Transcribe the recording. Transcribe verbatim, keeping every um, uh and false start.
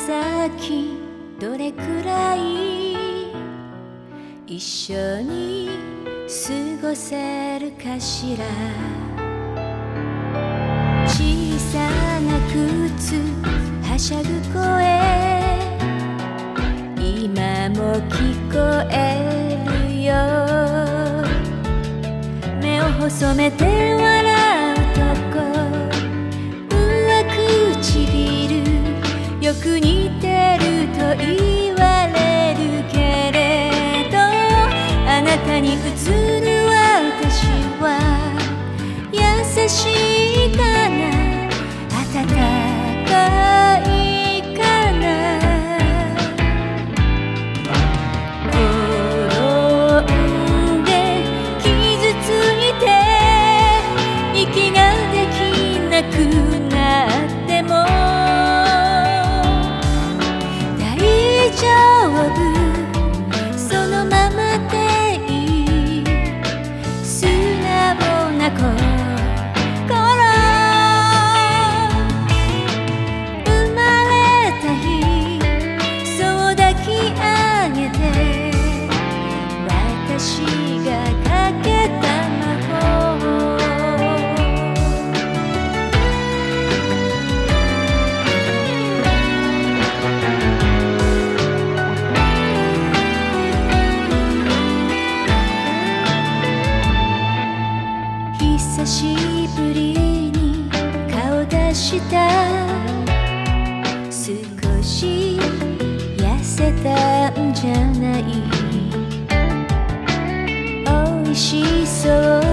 先どれくらい一緒に過ごせるかしら。小さな靴はしゃぐ声今も聞こえるよ。目を細めて笑うとこ上唇よく似てると言われるけれどあなたに映る私は優しいかな温かいかな。転んで傷ついて息ができなくなっても大丈夫そのままでいい素直な心生まれた日そう抱き上げて私がかけた魔法久しぶりに顔出した少し痩せたんじゃない美味しそう